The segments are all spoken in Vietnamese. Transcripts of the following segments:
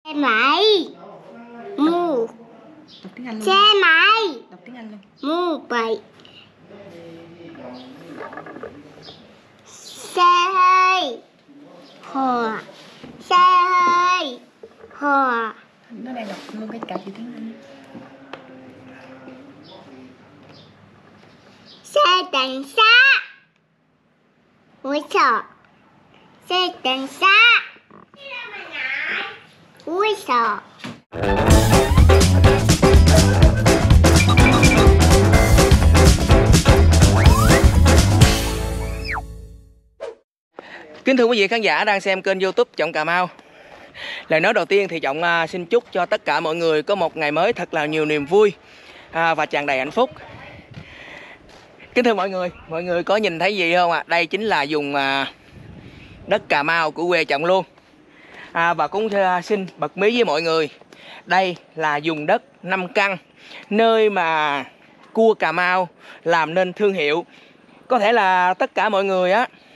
máy mù. Đọc tiếng Anh luôn. Xe máy. Đọc tiếng Anh luôn. Mù bảy. Xe hơi. Hò. Xe hơi. Hò. Nó đang đọc luôn cái cả chữ tiếng Anh. Xe cảnh sát. Ui sợ. Xe cảnh sát. Ui sợ. Kính thưa quý vị khán giả đang xem kênh YouTube Trọng Cà Mau. Lời nói đầu tiên thì Trọng xin chúc cho tất cả mọi người có một ngày mới thật là nhiều niềm vui và tràn đầy hạnh phúc. Kính thưa mọi người có nhìn thấy gì không ạ? Đây chính là vùng đất Cà Mau của quê Trọng luôn. Và cũng xin bật mí với mọi người, đây là vùng đất 5 căn, nơi mà cua Cà Mau làm nên thương hiệu. Có thể là tất cả mọi người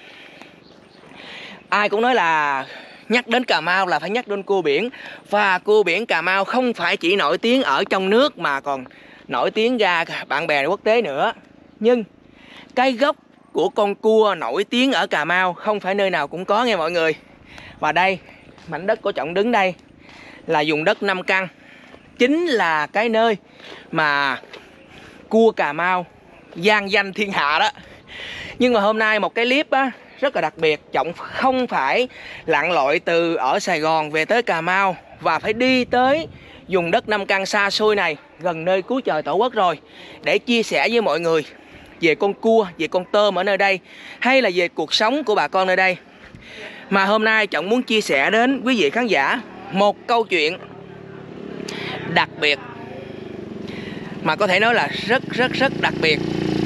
ai cũng nói là nhắc đến Cà Mau là phải nhắc đến cua biển. Và cua biển Cà Mau không phải chỉ nổi tiếng ở trong nước mà còn nổi tiếng ra bạn bè quốc tế nữa. Nhưng cái gốc của con cua nổi tiếng ở Cà Mau không phải nơi nào cũng có nghe mọi người. Và đây, mảnh đất của Trọng đứng đây là vùng đất 5 căn, chính là cái nơi mà cua Cà Mau vang danh thiên hạ đó. Nhưng mà hôm nay một cái clip rất là đặc biệt. Trọng không phải lặn lội từ ở Sài Gòn về tới Cà Mau và phải đi tới vùng đất 5 căn xa xôi này, gần nơi cuối trời tổ quốc rồi, để chia sẻ với mọi người về con cua, về con tôm ở nơi đây, hay là về cuộc sống của bà con nơi đây. Mà hôm nay Trọng muốn chia sẻ đến quý vị khán giả một câu chuyện đặc biệt, mà có thể nói là rất đặc biệt.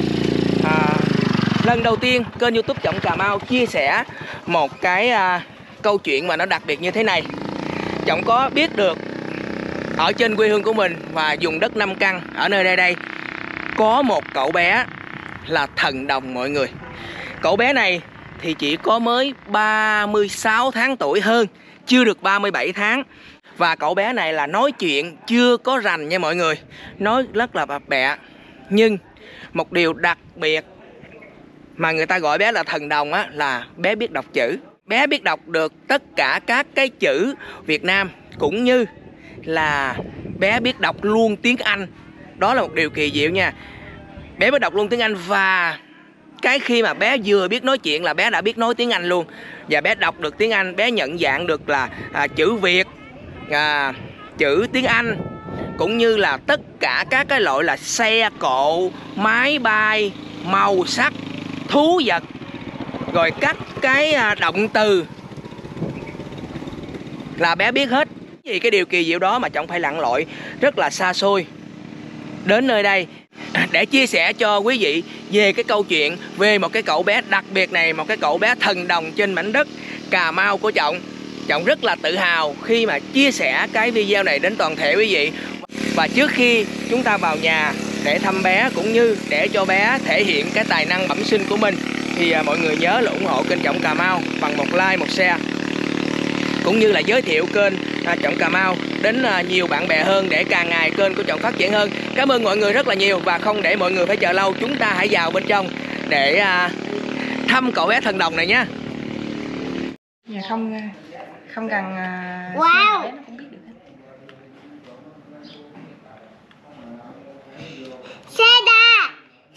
Lần đầu tiên kênh YouTube Trọng Cà Mau chia sẻ một cái câu chuyện mà nó đặc biệt như thế này. Trọng có biết được ở trên quê hương của mình và vùng đất 5 căn ở nơi đây có một cậu bé là thần đồng mọi người. Cậu bé này thì chỉ có mới 36 tháng tuổi hơn, chưa được 37 tháng. Và cậu bé này là nói chuyện chưa có rành nha mọi người, nói rất là bập bẹ. Nhưng một điều đặc biệt mà người ta gọi bé là thần đồng là bé biết đọc chữ. Bé biết đọc được tất cả các cái chữ Việt Nam, cũng như là bé biết đọc luôn tiếng Anh. Đó là một điều kỳ diệu nha. Bé biết đọc luôn tiếng Anh, và cái khi mà bé vừa biết nói chuyện là bé đã biết nói tiếng Anh luôn. Và bé đọc được tiếng Anh, bé nhận dạng được là chữ Việt, chữ tiếng Anh, cũng như là tất cả các cái loại là xe cộ, máy bay, màu sắc, thú vật, rồi các cái động từ là bé biết hết. Vì cái điều kỳ diệu đó mà Trọng phải lặn lội rất là xa xôi đến nơi đây để chia sẻ cho quý vị về cái câu chuyện về một cái cậu bé đặc biệt này, một cái cậu bé thần đồng trên mảnh đất Cà Mau của Trọng. Trọng rất là tự hào khi mà chia sẻ cái video này đến toàn thể quý vị. Và trước khi chúng ta vào nhà để thăm bé, cũng như để cho bé thể hiện cái tài năng bẩm sinh của mình, thì mọi người nhớ là ủng hộ kênh Trọng Cà Mau bằng một like, một share, cũng như là giới thiệu kênh Trọng Cà Mau đến nhiều bạn bè hơn, để càng ngày kênh của Trọng phát triển hơn. Cảm ơn mọi người rất là nhiều, và không để mọi người phải chờ lâu, chúng ta hãy vào bên trong để thăm cậu bé thần đồng này nhé. Dạ không cần wow. bé nó cũng biết được hết. Xe đạp.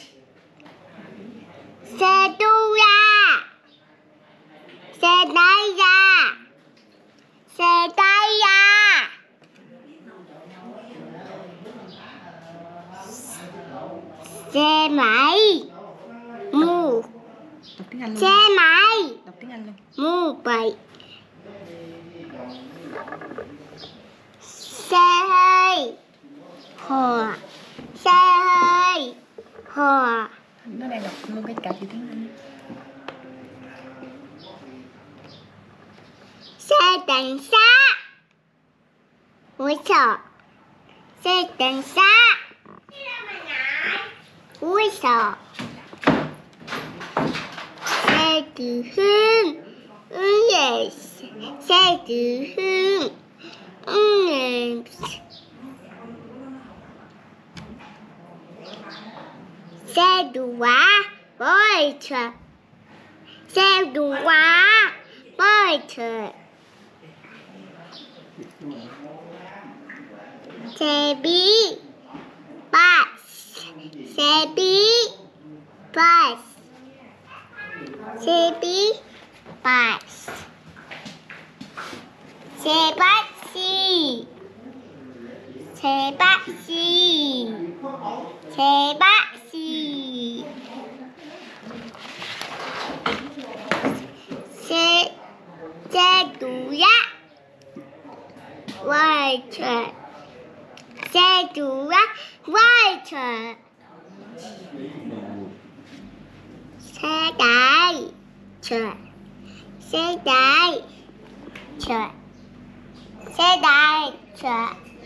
Xe tu ra. Xe tay ra. Xe tay ra. Xe máy mù. Đọc tiếng Anh luôn. Xe máy. Đọc tiếng Anh luôn. Mù bảy. Xe hơi. Hò. Xe hơi. Hò. Nó đang đọc luôn cái cả chữ tiếng Anh. Xe cảnh sát. Ui sợ. Xe cảnh sát. Ui sợ. Xe cứu thương. Xe cứu thương. đũa bơi trời, xe đũa bơi trời, xe bí bus, xe bí bus, xe bí bus, xe taxi, xe taxi, xe taxi, xe đũa quay trời, xe đũa quay trời, xe đẩy trời, xe đẩy trời, xe đẩy trời,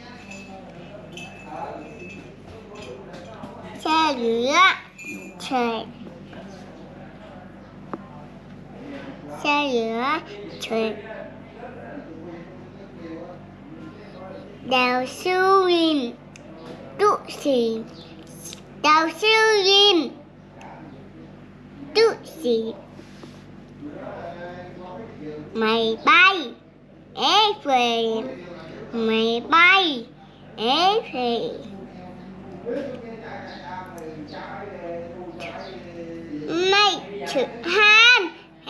xe lửa trời, xe lửa trời, đào siêu lim tụ xì, đào siêu lim tụ xì, máy bay airplane, máy bay airplane, máy trực thăng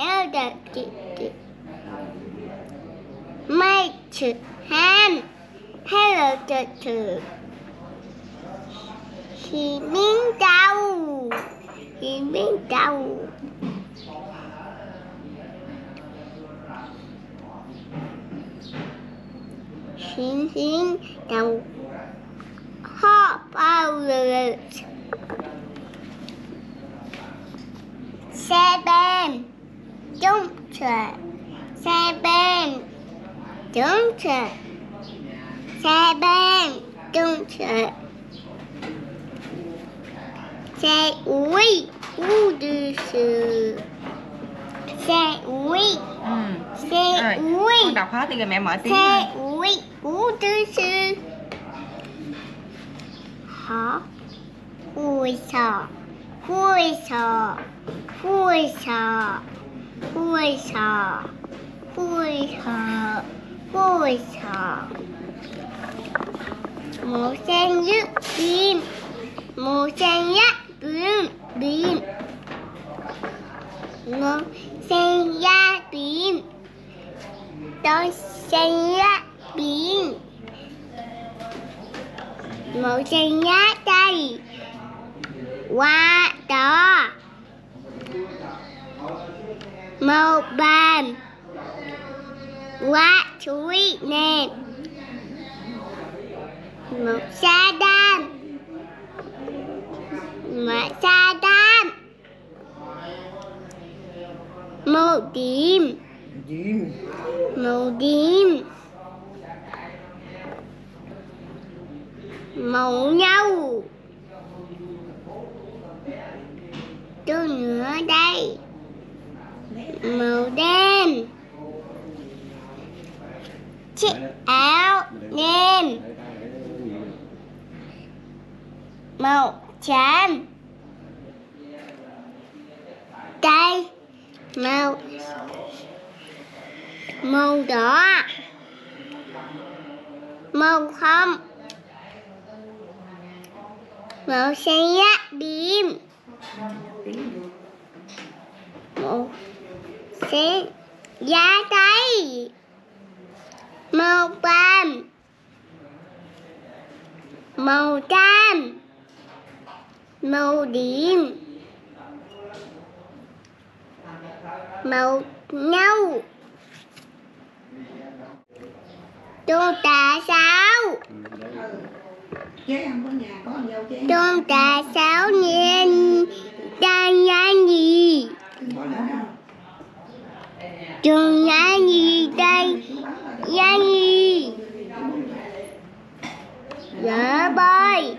máy trực thăng helicopter, khi biến đâu, khi biến đâu, khiến đầu khó bao lượt, xe ben chống trời, xe ben chống trời, xe ben chống trời, xe ủi u đưa sự, xe ủi, xe ủi, con đọc hết đi rồi mẹ mở tiếng xe ủi u đưa sự, hả ui sò, ui sò, ui sò, ui sò, ui sò, ui sò, màu xanh nhất bìm, màu xanh nhất bìm bìm, màu xanh nhất bìm, đôi xanh nhất bìm, màu xanh nhất đây, hoa đỏ, màu vàng, hoa chuối nè, màu sa đam, màu sa đam, màu tím, màu tím, màu nâu, tôi nữa đây, màu đen, chiếc áo đen, màu trắng, đây màu đỏ, màu hồng, màu xanh nhất bìm, màu xanh giá tay, màu vàng, màu cam, màu điểm, màu nâu, tôi tà sáu, tôi tà sáu nên đang nhá gì, tôi nhá gì đây, nhá gì, dở bơi,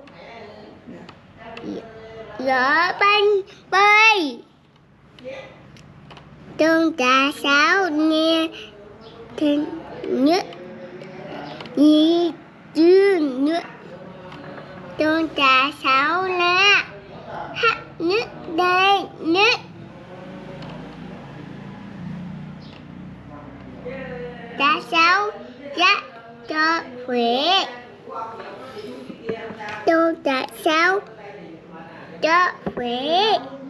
dở banh bơi, tôi tà sáu nghe thân nhất nhị chương nhất, tôi tà sáu lá hát đây nhất. Tá sáu rất cho khỏe. Tô tá sáu cho khỏe.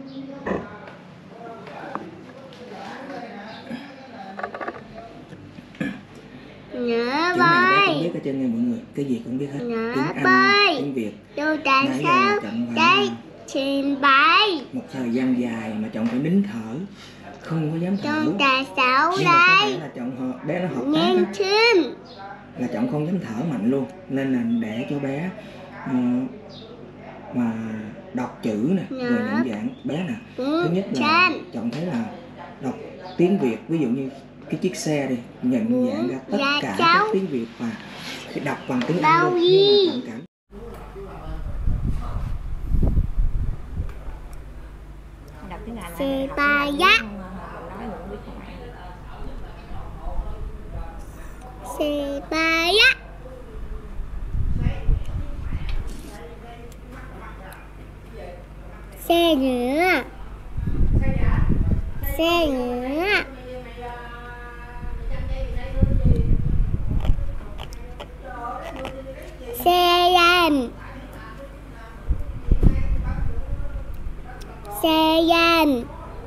Nhớ Chữ này bé bơi. cũng biết ở trên này mọi người, cái gì cũng biết hết. Nhớ Tiếng Anh, bơi. tiếng Việt. Tô tá Nãy giờ sáu Trọng đây phải trên bay. một thời gian dài mà Trọng phải nín thở, không có dám thở. Tô tá sáu Nhưng mà có đây thể là Trọng bé nó học nhanh tác á, chân. là Trọng không dám thở mạnh luôn, nên là để cho bé mà đọc chữ nè, rồi nhận dạng bé nè. Thứ nhất là Trọng thấy là đọc tiếng Việt, ví dụ như cái chiếc xe đi, nhận dạng ra tất cả các tiếng Việt và đọc bằng tiếng Anh luôn. Nhưng mà Trọng cảm Đọc tiếng Anh Xe ba giác. Xe ba giác. Xe nữa. Xe nữa. Xe dành. Xe dành.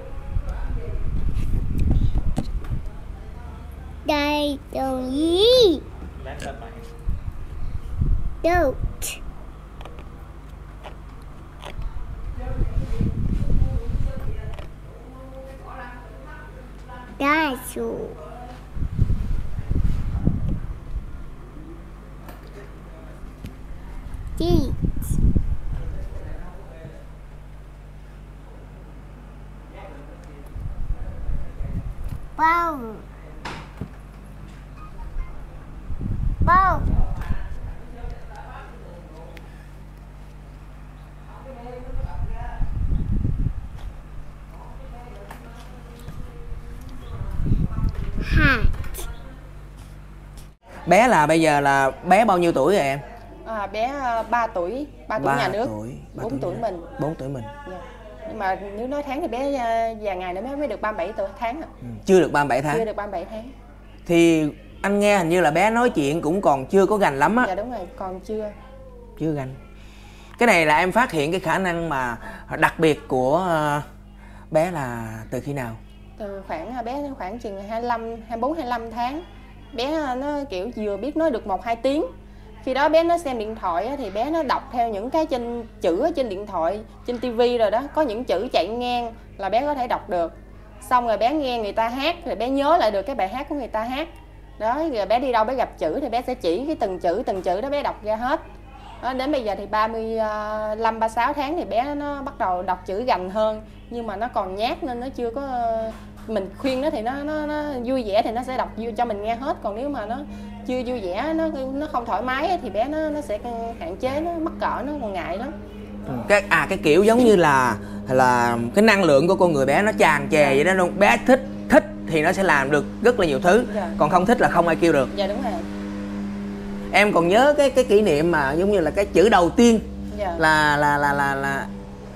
Đây đồng ý. Được. Đại số. Chị. Bao. Bao. Hạt. bé là bây giờ là bé bao nhiêu tuổi rồi em? Bé 3 tuổi, 3 tuổi nhà nước, 4 tuổi mình. 4 tuổi mình. Dạ. Nhưng mà nếu nói tháng thì bé vài ngày nữa mới được 37 tháng ạ. Chưa được 37 tháng. Chưa được 37 tháng. Thì anh nghe hình như là bé nói chuyện cũng còn chưa có gành lắm á. Dạ đúng rồi, còn chưa. Chưa gành. Cái này là em phát hiện cái khả năng mà đặc biệt của bé là từ khi nào? Từ bé khoảng chừng 24 25 tháng. Bé nó kiểu vừa biết nói được 1-2 tiếng. Khi đó bé nó xem điện thoại thì bé nó đọc theo những cái chữ ở trên điện thoại, trên tivi rồi đó, có những chữ chạy ngang là bé có thể đọc được. Xong rồi bé nghe người ta hát rồi bé nhớ lại được cái bài hát của người ta hát. Đó, rồi bé đi đâu bé gặp chữ thì bé sẽ chỉ cái từng chữ đó bé đọc ra hết. Đó, đến bây giờ thì 35 36 tháng thì bé nó bắt đầu đọc chữ gành hơn, nhưng mà nó còn nhát nên nó chưa có, mình khuyên nó thì nó vui vẻ thì nó sẽ đọc cho mình nghe hết, còn nếu mà nó chưa vui vẻ, nó không thoải mái thì bé nó sẽ hạn chế, nó mắc cỡ, nó còn ngại lắm. Cái kiểu giống như là cái năng lượng của con người bé nó tràn trề vậy đó luôn. Bé thích thì nó sẽ làm được rất là nhiều thứ. Còn không thích là không ai kêu được. Dạ đúng rồi. Em còn nhớ cái kỷ niệm mà giống như là cái chữ đầu tiên là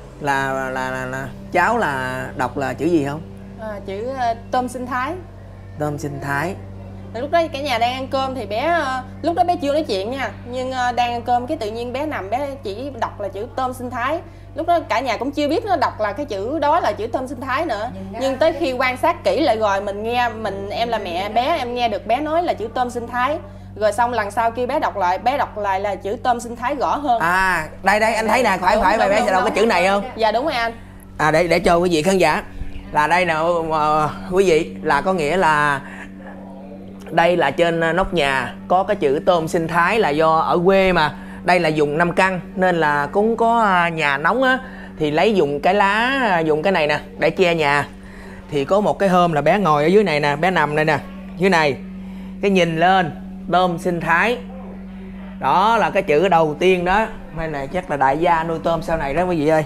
cháu là đọc là chữ gì không? Chữ tôm sinh thái. Tôm sinh thái. Lúc đó cả nhà đang ăn cơm thì bé, lúc đó bé chưa nói chuyện nha, nhưng đang ăn cơm cái tự nhiên bé nằm, bé chỉ đọc là chữ tôm sinh thái. Lúc đó cả nhà cũng chưa biết nó đọc là cái chữ đó là chữ tôm sinh thái nữa, nhưng tới khi quan sát kỹ lại rồi em là mẹ bé, em nghe được bé nói là chữ tôm sinh thái. Rồi xong lần sau kia bé đọc lại là chữ tôm sinh thái rõ hơn. Đây anh thấy nè, phải bé sẽ đọc cái chữ này không? Dạ đúng rồi anh. Để cho quý vị khán giả là đây nè, quý vị, là có nghĩa là đây là trên nóc nhà có cái chữ tôm sinh thái, là do ở quê mà đây là vùng 5 căn nên là cũng có nhà nóng á, thì lấy dùng cái lá, dùng cái này nè để che nhà. Thì có một cái hôm là bé ngồi ở dưới này nè, bé nằm đây nè, dưới này, cái nhìn lên tôm sinh thái, đó là cái chữ đầu tiên đó. Đây này chắc là đại gia nuôi tôm sau này đó quý vị ơi.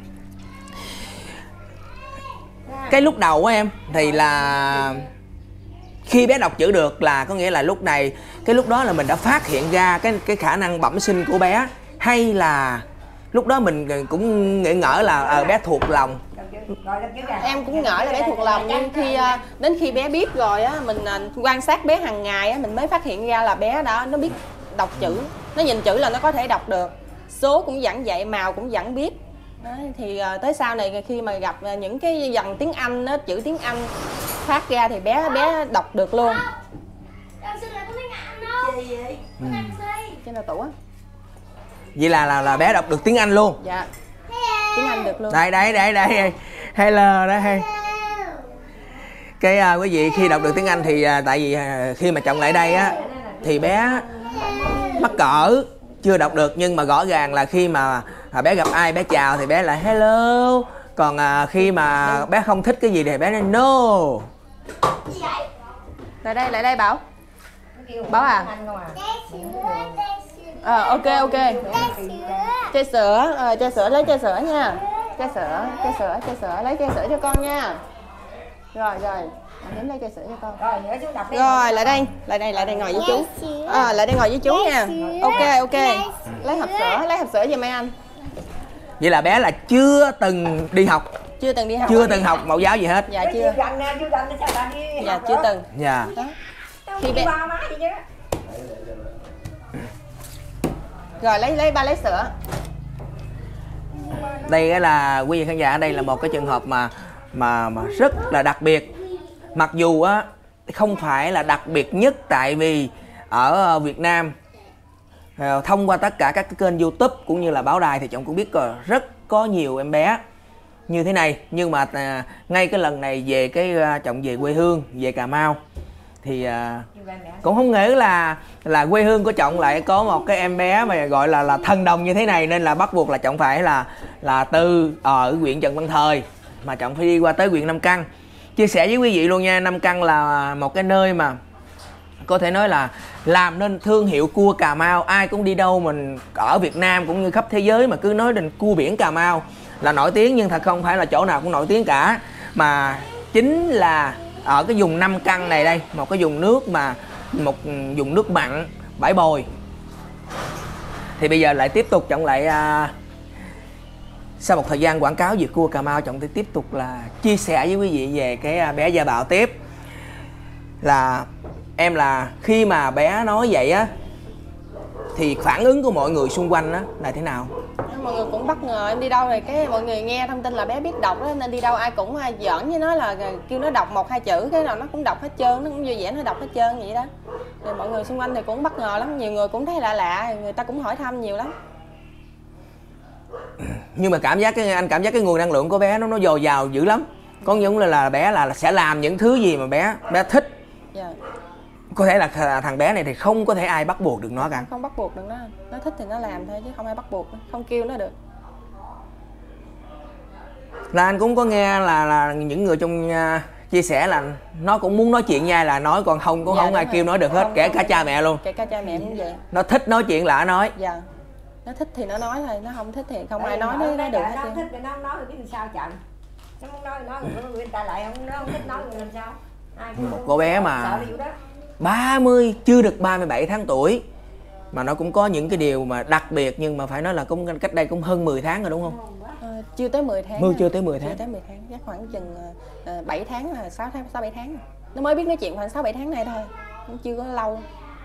Cái lúc đầu á em thì là khi bé đọc chữ được là có nghĩa là lúc đó là mình đã phát hiện ra cái khả năng bẩm sinh của bé, hay là lúc đó mình cũng nghĩ ngỡ là bé thuộc lòng. Em cũng ngỡ là bé thuộc lòng, nhưng đến khi bé biết rồi á, mình quan sát bé hàng ngày á, mình mới phát hiện ra là bé nó biết đọc chữ. Nó nhìn chữ là nó có thể đọc được, số cũng vẫn vậy, màu cũng vẫn biết. Đấy, thì tới sau này khi mà gặp những cái dòng tiếng Anh đó, chữ tiếng Anh phát ra thì bé đọc được luôn. Trên là tủ á. Vậy là bé đọc được tiếng Anh luôn. Dạ, tiếng Anh được luôn. Đây hello đó hay. Cái quý vị, khi đọc được tiếng Anh thì tại vì khi mà chồng lại đây á thì bé mắc cỡ chưa đọc được, nhưng mà rõ ràng là khi mà bé gặp ai bé chào thì bé là hello, còn khi mà bé không thích cái gì thì bé nói no. Lại đây Bảo à. Ok chai sữa, chai sữa, lấy chai sữa nha. Chai sữa lấy chai sữa cho con nha. Rồi đến lấy chai sữa cho con. Rồi lại đây ngồi với chú. Lại đây ngồi với chú nha. Ok lấy hộp sữa giùm anh. Vậy là bé là chưa từng đi học. Chưa từng học mẫu giáo gì hết. Dạ chưa. Dạ chưa từng. Dạ. Khi bé... Rồi lấy sữa. Đây là quý vị khán giả, đây là một cái trường hợp mà rất là đặc biệt. Mặc dù á không phải là đặc biệt nhất, tại vì ở Việt Nam thông qua tất cả các cái kênh YouTube cũng như là báo đài thì Trọng cũng biết rất có nhiều em bé như thế này. Nhưng mà ngay cái lần này về Trọng về quê hương, về Cà Mau thì cũng không nghĩ là quê hương của Trọng lại có một cái em bé mà gọi là thần đồng như thế này, nên là bắt buộc là Trọng phải là từ ở huyện Trần Văn Thời mà Trọng phải đi qua tới huyện Nam Căn. Chia sẻ với quý vị luôn nha, Nam Căn là một cái nơi mà có thể nói là làm nên thương hiệu cua Cà Mau. Ai cũng đi đâu mình ở Việt Nam cũng như khắp thế giới mà cứ nói đến cua biển Cà Mau là nổi tiếng, nhưng thật không phải là chỗ nào cũng nổi tiếng cả, mà chính là ở cái vùng Nam Căn này đây, một cái vùng nước vùng nước mặn, bãi bồi. Thì bây giờ lại tiếp tục Trọng lại sau một thời gian quảng cáo về cua Cà Mau, Trọng tiếp tục là chia sẻ với quý vị về cái bé Gia Bảo tiếp. Là em là khi mà bé nói vậy á thì phản ứng của mọi người xung quanh á là thế nào? Mọi người cũng bất ngờ, em đi đâu rồi cái mọi người nghe thông tin là bé biết đọc đó, nên đi đâu ai cũng giỡn với nó là kêu nó đọc 1-2 chữ, cái nào nó cũng đọc hết trơn, nó cũng vui vẻ nó đọc hết trơn vậy đó. Rồi mọi người xung quanh thì cũng bất ngờ lắm, nhiều người cũng thấy lạ, người ta cũng hỏi thăm nhiều lắm. Nhưng mà anh cảm giác cái nguồn năng lượng của bé nó dồi dào dữ lắm. Có giống là bé là sẽ làm những thứ gì mà bé thích. Dạ. Có thể là thằng bé này thì không có thể ai bắt buộc được nó cả. Không bắt buộc được nó thích thì nó làm thôi chứ không ai bắt buộc, không kêu nó được. Là anh cũng có nghe là những người trong chia sẻ là nó cũng muốn nói chuyện nha là nói, còn không cũng không ai kêu nói được hết, kể cả cha mẹ luôn. Kể cả cha mẹ cũng vậy. Nó thích nói chuyện là nó nói. Dạ. Nó thích thì nó nói thôi, nó không thích thì không ai nói nó được hết. Nó thích thì nó nói thì biết sao chậm. Nó muốn nói người ta lại không thích nói làm sao. Một cô bé mà 30 chưa được 37 tháng tuổi mà nó cũng có những cái điều mà đặc biệt, nhưng mà phải nói là cũng cách đây cũng hơn 10 tháng rồi đúng không? Chưa tới 10 tháng. Chưa tới 10 tháng. Chưa tới 10 tháng, chắc khoảng chừng 7 tháng là 6 7 tháng. Nó mới biết nói chuyện khoảng 6 7 tháng này thôi, cũng chưa có lâu.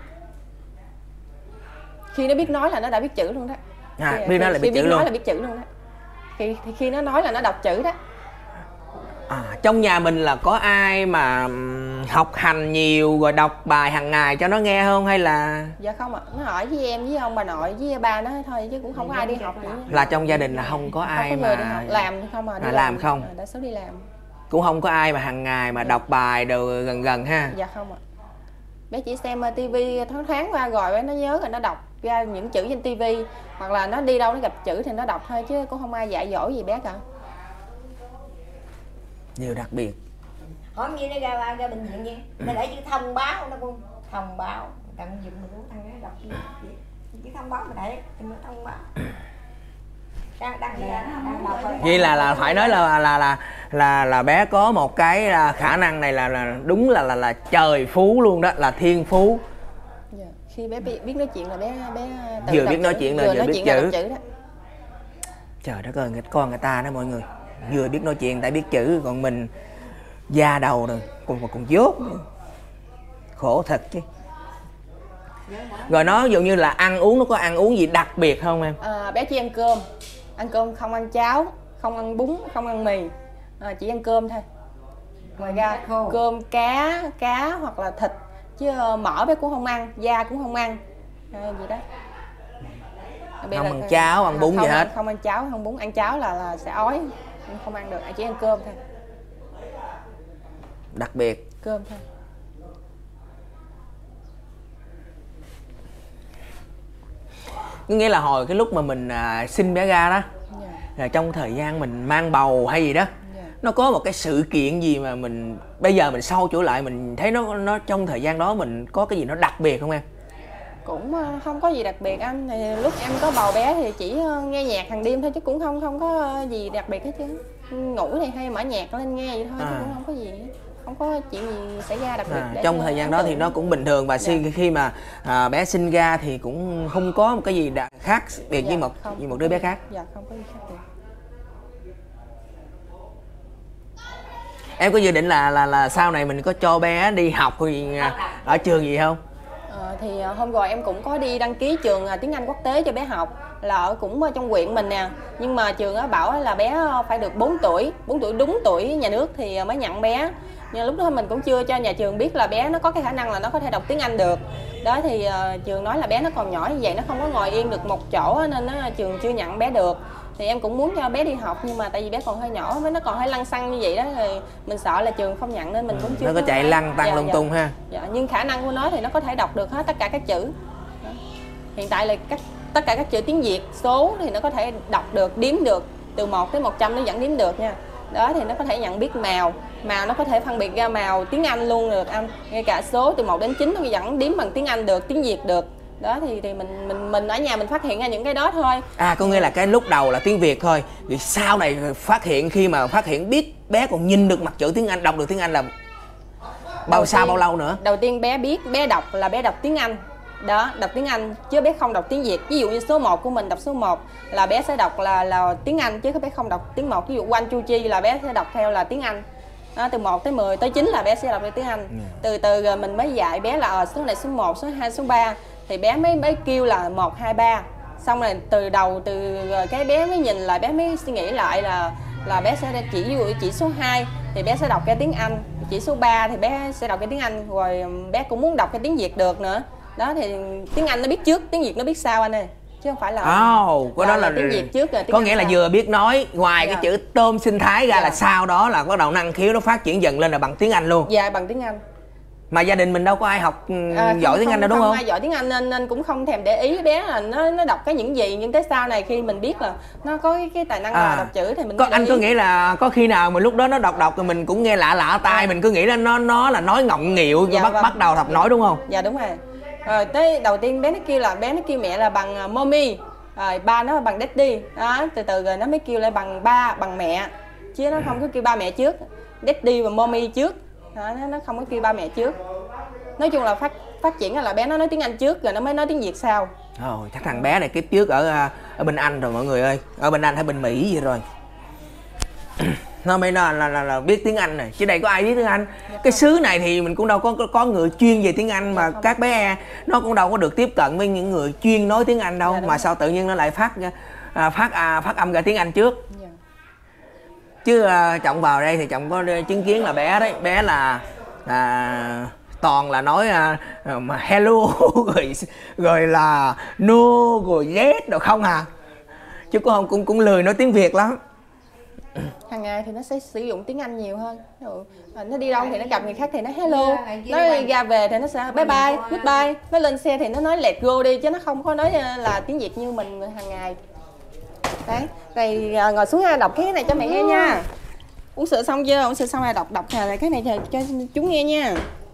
Khi nó biết nói là nó đã biết chữ luôn đó. Biết nói là biết chữ luôn. Nói là biết chữ luôn đó. Khi nó nói là nó đọc chữ đó. Trong nhà mình là có ai mà học hành nhiều rồi đọc bài hàng ngày cho nó nghe không, hay là? Dạ không ạ. Nó hỏi với em với ông bà nội với ba nó thôi, chứ cũng không có ai đi học nữa. Là trong gia đình là không có ai không có người đi học, làm không à? Làm không? Đã số đi làm. Cũng không có ai mà hàng ngày mà đọc bài đồ gần ha? Dạ không ạ. Bé chỉ xem tivi thoáng qua rồi nó nhớ rồi nó đọc ra những chữ trên tivi, hoặc là nó đi đâu nó gặp chữ thì nó đọc thôi, chứ cũng không ai dạy dỗ gì bé cả. Điều đặc biệt. Hỏi như nó ra bệnh viện gì, nó để chữ thông báo, nó cũng thông báo, tận dụng mình cũng thằng nó đọc chữ thông báo mà để nó thông báo. Đang đọc. Vậy là phải nói là bé có một cái khả năng này là đúng là trời phú luôn đó, là thiên phú. Dạ. Khi bé biết nói chuyện là bé vừa biết nói chuyện là vừa biết chữ đó. Trời đất ơi, con người ta đó mọi người, vừa biết nói chuyện tại biết chữ, còn mình da đầu rồi còn dốt nữa. Khổ thật chứ. Rồi nó dụ như là ăn uống, nó có ăn uống gì đặc biệt không em? Bé chỉ ăn cơm không ăn cháo, không ăn bún, không ăn mì, chỉ ăn cơm thôi. Ngoài ra cơm cá hoặc là thịt, chứ mỡ bé cũng không ăn, da cũng không ăn, gì đó. Không ăn cháo, ăn bún gì hết? Không ăn cháo, không bún. Ăn cháo là sẽ ói, không ăn được, chỉ ăn cơm thôi. Đặc biệt Cơm thôi. có nghĩa là hồi cái lúc mà mình sinh bé ra đó, là trong thời gian mình mang bầu hay gì đó, nó có một cái sự kiện gì mà mình bây giờ mình sâu chuỗi lại mình thấy nó trong thời gian đó mình có cái gì nó đặc biệt không em? Cũng không có gì đặc biệt anh. Thì lúc em có bầu bé thì chỉ nghe nhạc hàng đêm thôi, chứ cũng không có gì đặc biệt hết chứ. Ngủ thì hay mở nhạc lên nghe vậy thôi, chứ cũng không có gì, không có chuyện gì xảy ra đặc biệt. Trong thời gian đó thì nó cũng bình thường, và khi mà bé sinh ra thì cũng không có một cái gì khác biệt với một đứa bé khác. Dạ, không có gì khác biệt. Em có dự định là sau này mình có cho bé đi học ở trường gì không? Thì hôm rồi em cũng có đi đăng ký trường tiếng Anh quốc tế cho bé học, là ở cũng trong huyện mình nè. Nhưng mà trường bảo là bé phải được 4 tuổi đúng tuổi nhà nước thì mới nhận bé. Nhưng lúc đó mình cũng chưa cho nhà trường biết là bé nó có cái khả năng là nó có thể đọc tiếng Anh được. Đó thì trường nói là bé nó còn nhỏ như vậy, nó không có ngồi yên được một chỗ, nên trường chưa nhận bé được. Thì em cũng muốn cho bé đi học, nhưng mà tại vì bé còn hơi nhỏ, nó còn hơi lăng xăng như vậy đó, thì mình sợ là trường không nhận nên mình cũng chưa. Nó có chạy lăng tăng lung tung ha. Dạ, nhưng khả năng của nó thì nó có thể đọc được hết tất cả các chữ. Hiện tại là tất cả các chữ tiếng Việt, số thì nó có thể đọc được, đếm được, từ 1 tới 100 nó vẫn đếm được nha. Đó thì nó có thể nhận biết màu nó có thể phân biệt ra màu tiếng Anh luôn được anh. Ngay cả số từ 1 đến 9 nó vẫn đếm bằng tiếng Anh được, tiếng Việt được. Đó thì mình ở nhà mình phát hiện ra những cái đó thôi. Có nghĩa là cái lúc đầu là tiếng Việt thôi, vì sau này khi mà phát hiện biết bé còn nhìn được mặt chữ tiếng Anh, đọc được tiếng Anh là bao lâu nữa? Đầu tiên bé đọc là bé đọc tiếng Anh. Đó, đọc tiếng Anh chứ bé không đọc tiếng Việt. Ví dụ như số 1 của mình đọc số 1 là bé sẽ đọc là tiếng Anh, chứ bé không đọc tiếng 1. Ví dụ One Two Three là bé sẽ đọc theo là tiếng Anh. Đó, từ 1 tới 10 tới 9 là bé sẽ đọc theo tiếng Anh. Từ từ rồi mình mới dạy bé là số này số 1, số 2, số 3 thì bé mới kêu là 1, 2, 3. Xong rồi từ cái bé mới nhìn lại, bé mới suy nghĩ lại là bé sẽ chỉ số 2 thì bé sẽ đọc cái tiếng Anh, chỉ số 3 thì bé sẽ đọc cái tiếng Anh, rồi bé cũng muốn đọc cái tiếng Việt được nữa. Đó thì tiếng Anh nó biết trước, tiếng Việt nó biết sau anh ơi, chứ không phải là có đó là tiếng Việt trước rồi tiếng có nghĩa là vừa biết nói, ngoài cái chữ tôm sinh thái ra là sau đó là bắt đầu năng khiếu nó phát triển dần lên là bằng tiếng Anh luôn. Dạ, bằng tiếng Anh. Mà gia đình mình đâu có ai học giỏi tiếng Anh đâu đúng không? Không ai giỏi tiếng Anh nên cũng không thèm để ý bé là nó đọc cái những gì, nhưng tới sau này khi mình biết là nó có cái tài năng là đọc chữ thì mình anh có nghĩ là có khi nào mà lúc đó nó đọc rồi mình cũng nghe lạ tai, mình cứ nghĩ là nó là nói ngọng nghịu, bắt đầu học nói đúng không? Dạ đúng rồi. Rồi tới đầu tiên bé nó kêu mẹ là bằng mommy, rồi ba nó bằng daddy. Đó, từ từ rồi nó mới kêu lại bằng ba, bằng mẹ, chứ nó không có kêu ba mẹ trước, daddy và mommy trước. Đó, nó không có kêu ba mẹ trước. Nói chung là phát triển là bé nó nói tiếng Anh trước rồi nó mới nói tiếng Việt sau. Chắc thằng bé này kiếp trước ở bên Anh rồi mọi người ơi, ở bên Anh hay bên Mỹ gì rồi. Nó mới là biết tiếng Anh này, chứ đây có ai biết tiếng Anh. Cái xứ này thì mình cũng đâu có người chuyên về tiếng Anh, mà các bé nó cũng đâu có được tiếp cận với những người chuyên nói tiếng Anh đâu, mà sao tự nhiên nó lại phát âm ra tiếng Anh trước. Chứ Trọng vào đây thì Trọng có chứng kiến là bé là toàn là nói hello rồi là no rồi yes rồi không chứ cũng lười nói tiếng Việt lắm. Hàng ngày thì nó sẽ sử dụng tiếng Anh nhiều hơn. Nó đi đâu thì nó gặp người khác thì nó hello, nó ra về thì nó sẽ bye bye, goodbye, nó lên xe thì nó nói let go đi, chứ nó không có nói là tiếng Việt như mình hàng ngày. Đấy, rồi ngồi xuống đọc cái này cho mẹ nghe nha. Uống sữa xong chưa? Uống sữa xong rồi đọc cái này cho chúng nghe nha.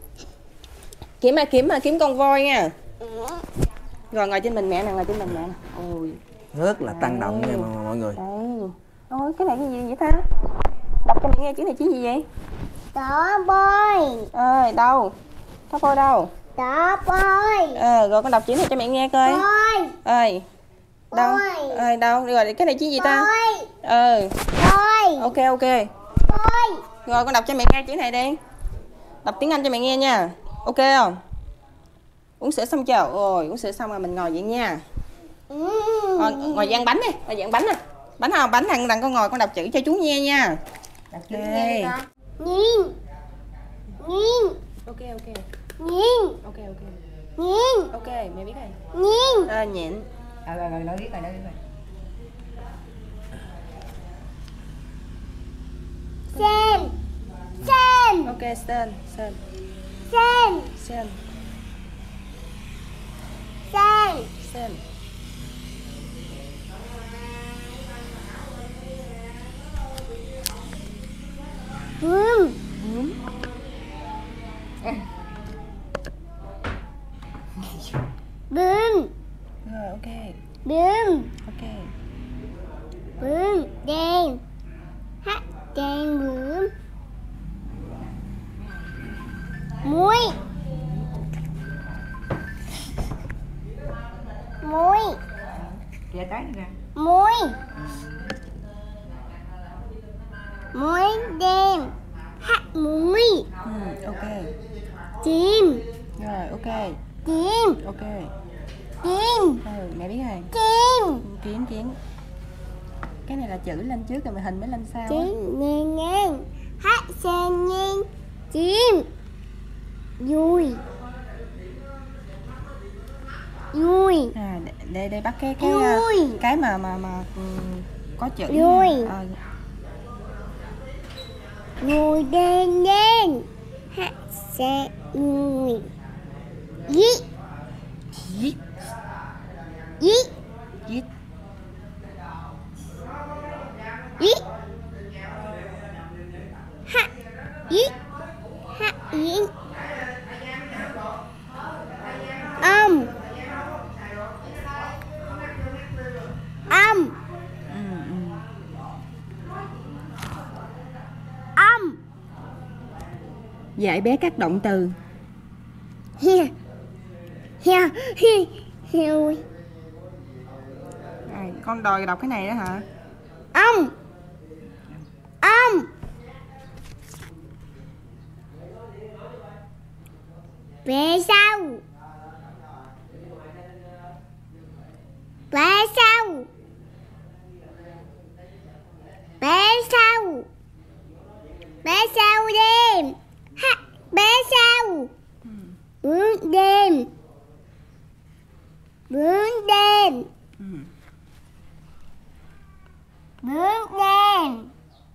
Kiếm con voi nha. Rồi ngồi trên mình mẹ nè, Ôi, rất là tăng động nha mọi người. Ôi, cái này cái gì vậy ta? Đọc cho mẹ nghe chữ này chữ gì vậy? Đó bôi. Đâu? Có bôi đâu? Đó bôi. Rồi con đọc chữ này cho mẹ nghe coi. Bôi. Ơi. Đâu? Đâu? Rồi cái này chữ gì ta? Ừ. Tôi. Ok ok. Tôi. Rồi con đọc cho mẹ nghe chữ này đi. Đọc tiếng Anh cho mẹ nghe nha. Ok không? Uống sữa xong chưa? Rồi, uống sữa xong rồi mình ngồi vậy nha. Rồi, ngồi ăn bánh đi, ngồi ăn bánh nè. Bánh không? Bánh thằng con ngồi con đọc chữ cho chú nghe nha. Đọc chữ nghe đi con. Nhìn. Nhìn. Ok ok. Nhìn. Ok ok. Nhìn. Ok, mẹ biết rồi. Nhìn. Nhịn. Rồi nó biết rồi, nó biết rồi. Sen. Sen. Ok, sen. Sen. Sen. Sen. Sen. Bướm. Bướm. Rồi ok. Bướm. Ok. Bướm đen. Hát đen bướm. Muối. Muối. Kìa tới nè. Muối. Muối đen. Hát muối. Ok. Chim. Rồi ok. Chim. Ok. Chim. Mẹ biết rồi. Chim. Kiến. Cái này là chữ lên trước rồi hình mới lên sau á. Chim ngang ngang. Hát sen ngang. Chim. Vui. Vui. Đây bắt cái Vui. cái mà có chữ. Vui. Vui đen đen. Hát sen vui. Dít. Dít. Dít. Dít. Dít. Hát. Dít. Hát dít. Âm. Âm. Âm. Dạy bé các động từ. Hia. Hia. Hi. Hiu. Con đòi đọc cái này đó hả? Âm. Âm. Về sau. Về sau. Về sau. Về sau đêm. Hát bé sau. Bướm đêm. Bướm đêm. Bướm đen.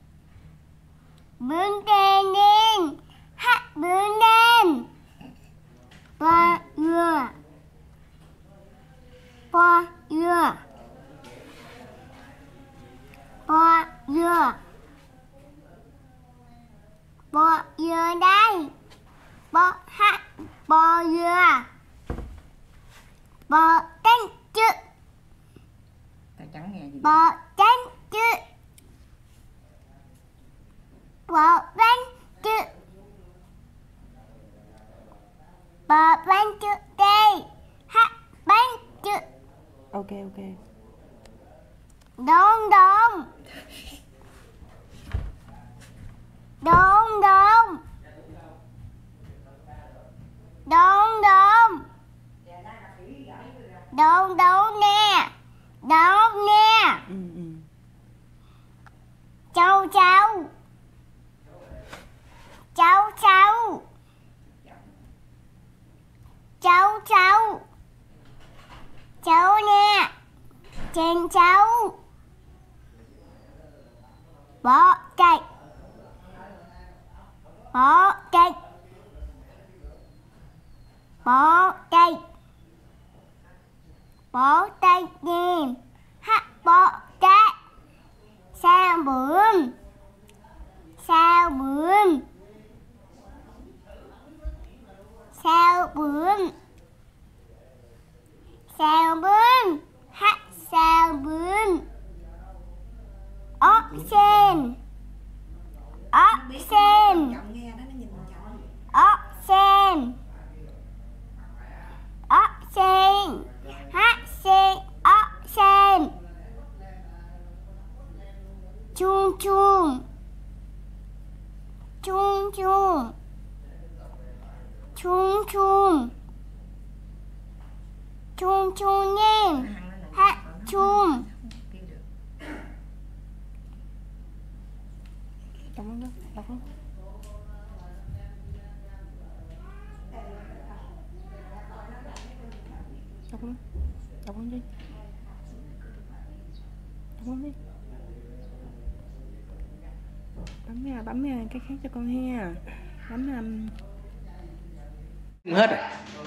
Bướm đen đen. Hát bướm đen. Bò dừa. Bò dừa. Bò dừa. Bò dừa đây. Bò hát. Bò dừa. Bò canh chữ. Ta chẳng nghe gì. Bò canh chữ. Bò canh chữ. Bò bánh chữ đây. Hát bánh chữ. Ok ok. Đông đông. Đông đông. Đông đông. Đông đông nè. Đông nè. Châu châu. Châu châu. Châu châu. Châu nè. Trên châu. Bó cây. Bó cây. Bó cây. Bó cây đêm. Hát bó cây. Sao bướm. Sao bướm. Sao bướm. Sao bướm. Hát sao bướm. Ốc sen. Ốc sen. Ốc sen. Ốc sen. Hát sen. Ốc sen. Chuông chuông. Chuông chuông. Chuông chuông. Chuông chuông em. Hát chuông. Đọc luôn đó, đọc luôn. Đọc luôn. Đọc luôn đi. Đọc luôn đi. Bấm cái khác cho con ha. Bấm Hết rồi.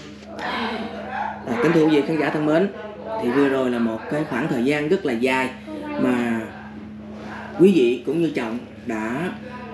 Kính thưa quý vị khán giả thân mến, thì vừa rồi là một cái khoảng thời gian rất là dài mà quý vị cũng như Trọng đã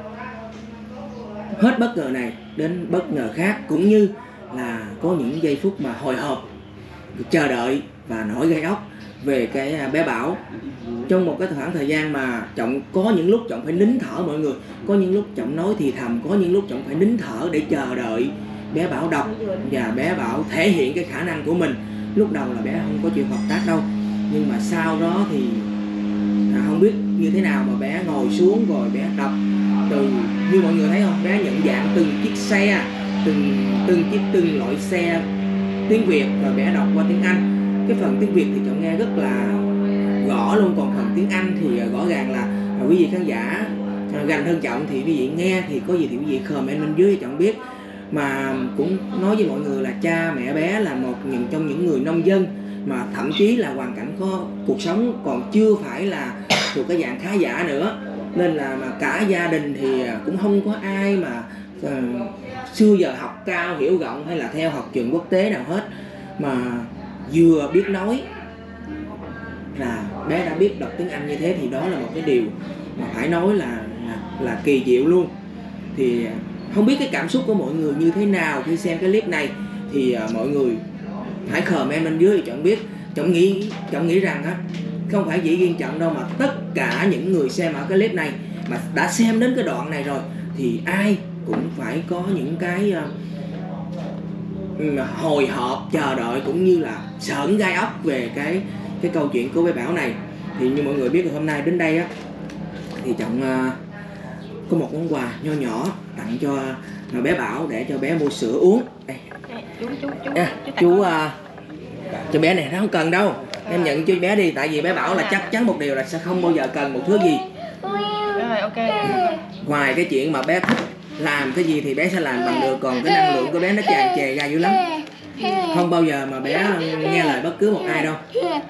hết bất ngờ này đến bất ngờ khác, cũng như là có những giây phút mà hồi hộp, chờ đợi và nổi gai ốc về cái bé Bảo. Trong một cái khoảng thời gian mà Trọng có những lúc Trọng phải nín thở mọi người, có những lúc Trọng nói thì thầm, có những lúc Trọng phải nín thở để chờ đợi bé Bảo đọc và bé Bảo thể hiện cái khả năng của mình. Lúc đầu là bé không có chịu hợp tác đâu, nhưng mà sau đó thì không biết như thế nào mà bé ngồi xuống rồi bé đọc từ, như mọi người thấy không, bé nhận dạng từng chiếc xe, từng loại xe tiếng Việt, rồi bé đọc qua tiếng Anh. Cái phần tiếng Việt thì Trọng nghe rất là rõ luôn, còn phần tiếng Anh thì rõ ràng là quý vị khán giả gành hơn Trọng thì quý vị nghe thì có gì thì quý vị comment bên dưới cho Trọng biết. Mà cũng nói với mọi người là cha mẹ bé là một trong những người nông dân mà thậm chí là hoàn cảnh có cuộc sống còn chưa phải là thuộc cái dạng khá giả nữa, nên là mà cả gia đình thì cũng không có ai mà xưa giờ học cao hiểu rộng hay là theo học trường quốc tế nào hết, mà vừa biết nói là bé đã biết đọc tiếng Anh như thế, thì đó là một cái điều mà phải nói là kỳ diệu luôn. Thì không biết cái cảm xúc của mọi người như thế nào khi xem cái clip này thì mọi người hãy comment bên dưới cho Trọng biết. Trọng nghĩ rằng á, không phải chỉ riêng Trọng đâu mà tất cả những người xem ở cái clip này mà đã xem đến cái đoạn này rồi thì ai cũng phải có những cái hồi hộp, chờ đợi cũng như là sởn gai ốc về cái câu chuyện của bé Bảo này. Thì như mọi người biết rồi, hôm nay đến đây á thì Trọng có một món quà nho nhỏ tặng cho bé Bảo để cho bé mua sữa uống. Đây. Chú cho bé này nó không cần đâu, em nhận cho bé đi, tại vì bé Bảo là chắc chắn một điều là sẽ không bao giờ cần một thứ gì. Rồi, ok. Ngoài cái chuyện mà bé thích làm cái gì thì bé sẽ làm bằng được, còn cái năng lượng của bé nó tràn trề ra dữ lắm, không bao giờ mà bé nghe lời bất cứ một ai đâu.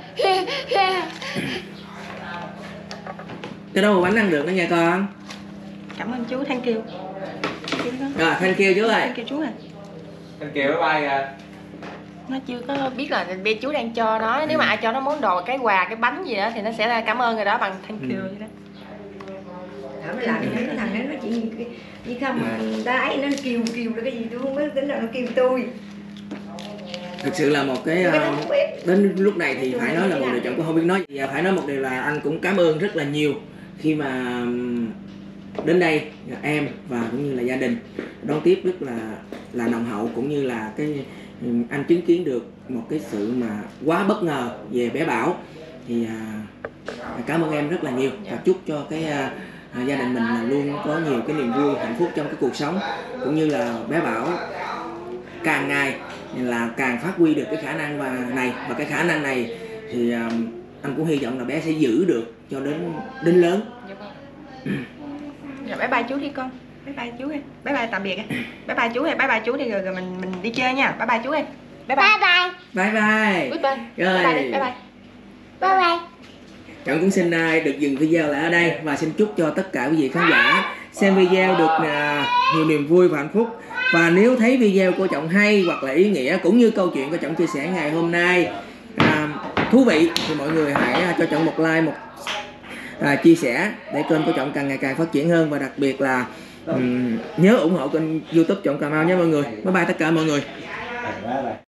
Cái đó mà bánh ăn được đó nghe con. Cảm ơn chú, thank you. Rồi, thank you chú ơi. Thank you chú à. Thank you, bye bye. Nó chưa có biết là bé chú đang cho nó, nếu mà ai cho nó món đồ, cái quà, cái bánh gì đó thì nó sẽ là cảm ơn người đó bằng thank you vậy đó. Nó làm cái thằng đó nó chỉ như không mà người ta ấy nó kêu là cái gì tôi không biết, tính là nó kêu tôi. Thực sự là một cái đến lúc này thì phải nói là một điều Trọng cũng không biết nói gì. Phải nói một điều là anh cũng cảm ơn rất là nhiều khi mà đến đây em và cũng như là gia đình đón tiếp rất là nồng hậu, cũng như là cái anh chứng kiến được một cái sự mà quá bất ngờ về bé Bảo. Thì cảm ơn em rất là nhiều và chúc cho cái gia đình mình là luôn có nhiều cái niềm vui hạnh phúc trong cái cuộc sống, cũng như là bé Bảo càng ngày là càng phát huy được cái khả năng này, và cái khả năng này thì anh cũng hy vọng là bé sẽ giữ được cho đến lớn. Rồi bye bye chú đi con. Bye bye chú em. Bye bye tạm biệt em. Bye bye chú em. Bye bye chú đi rồi mình đi chơi nha. Bye bye chú em. Bye bye. Bye bye. Bye bye. Goodbye. Rồi. Bye bye đi. Bye bye. Bye bye. Trọng cũng xin được dừng video lại ở đây và xin chúc cho tất cả quý vị khán giả xem video được nhiều niềm vui và hạnh phúc. Và nếu thấy video của Trọng hay hoặc là ý nghĩa cũng như câu chuyện của Trọng chia sẻ ngày hôm nay thú vị thì mọi người hãy cho Trọng một like, một chia sẻ để kênh của Trọng càng ngày càng phát triển hơn, và đặc biệt là nhớ ủng hộ kênh YouTube Trọng Cà Mau nhé mọi người. Bye bye tất cả mọi người.